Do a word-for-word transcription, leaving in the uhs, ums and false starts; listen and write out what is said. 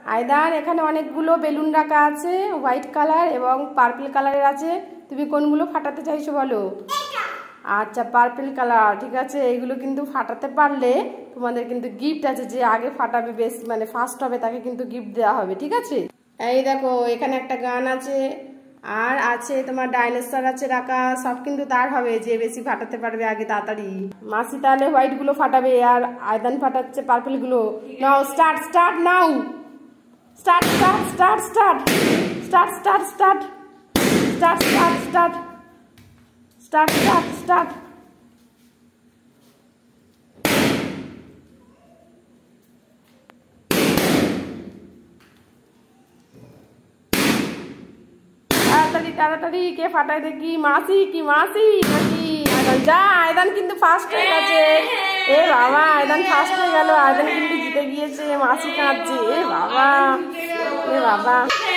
আয়দান এখানে অনেকগুলো বেলুন রাখা আছে, হোয়াইট কালার এবং পার্পল কালারের আছে। তুমি কোনগুলো ফাটাতে চাইছো বলো? আচ্ছা, পার্পল কালার, ঠিক আছে। এগুলো কিন্তু ফাটাতে পারলে তোমাদের কিন্তু গিফট আছে, যে আগে ফাটাবে বেশ মানে ফার্স্ট হবে তাকে কিন্তু গিফট দেওয়া হবে, ঠিক আছে। এই দেখো এখানে একটা গান আছে, আর আছে তোমার ডাইনোসর আছে রাখা, সব কিন্তু তার হবে যে বেশি ফাটাতে পারবে আগে তাড়াতাড়ি। মাসি তাহলে হোয়াইট গুলো ফাটাবে আর আয়দান ফাটাচ্ছে পার্পল গুলো। Now start start now start start start start start start start start start start start start start. তাড়াতাড়ি তাড়াতাড়ি কে ফাটায় দেখি, মাসি কি মাসি নাকি আয়দান? যা, আয়দান কিন্তু ফার্স্ট হয়ে গেছে। এ বাবা, আয়দান ফার্স্ট হয়ে গেল, আয়দান কিন্তু জিতে গিয়েছে, মাসি কাঁদছে। এ বাবা, এ বাবা।